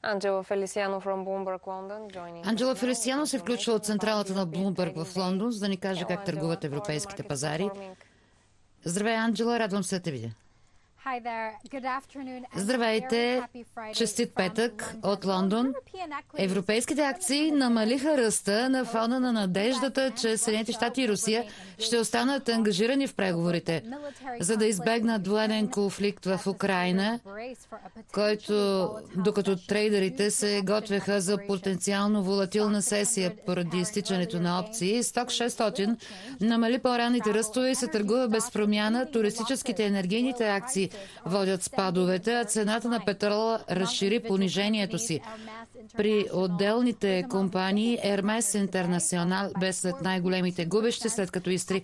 Анджела Фелисиано се включва от централата на Блумбърг в Лондон, за да ни каже как търгуват европейските пазари. Здравей, Анджела, радвам се да те видя. Здравейте! Честит петък от Лондон. Европейските акции намалиха ръста на фона на надеждата, че Съединените щати и Русия ще останат ангажирани в преговорите, за да избегнат военен конфликт в Украйна, който, докато трейдерите се готвеха за потенциално волатилна сесия поради изтичането на опции, Сток 600 намали по-ранните ръстове и се търгува без промяна. Туристическите и енергийните акции водят спадовете, а цената на петрола разшири понижението си. При отделните компании Hermes International бе след най-големите губещи, след като изтри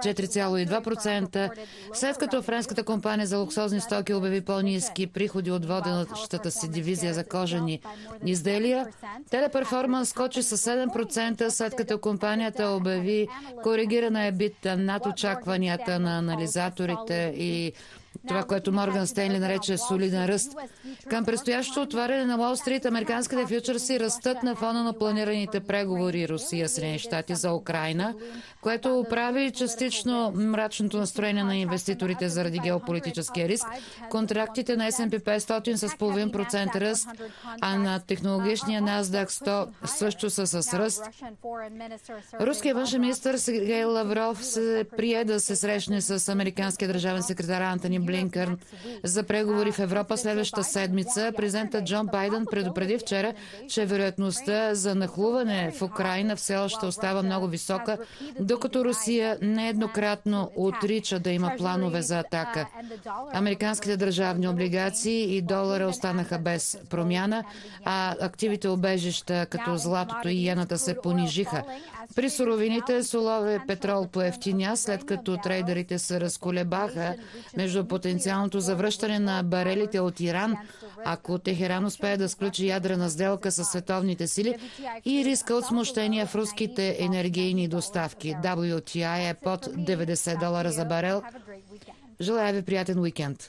4,2%, след като френската компания за луксозни стоки обяви по-ниски приходи от водещата си дивизия за кожени изделия. Телеперформанс скочи с 7%, след като компанията обяви коригирана ебита над очакванията на анализаторите и това, което Морган Стейнли нарече солиден ръст. Към предстоящото отваряне на Уол Стрит, американските фьючерси растат на фона на планираните преговори Русия, Съединени щати за Украйна, което оправи частично мрачното настроение на инвеститорите заради геополитическия риск. Контрактите на S&P 500 с 0,5% ръст, а на технологичния NASDAQ 100 също са с ръст. Руският външен министър Сергей Лавров се прие да се срещне с американския държавен секретар Антони Блинкън за преговори в Европа следващата седмица. Президентът Джо Байден предупреди вчера, че вероятността за нахлуване в Украйна все още остава много висока, докато Русия нееднократно отрича да има планове за атака. Американските държавни облигации и долара останаха без промяна, а активите убежища като златото и йената се понижиха. При суровините солове петрол поевтиня, след като трейдерите се разколебаха между потенциалното завръщане на барелите от Иран, ако Техеран успее да сключи ядрена сделка със световните сили, и риска от смущения в руските енергийни доставки. WTI е под $90 за барел. Желая ви приятен уикенд.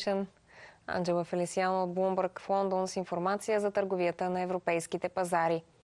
Анджела Фелисиано от Bloomberg в Лондон с информация за търговията на европейските пазари.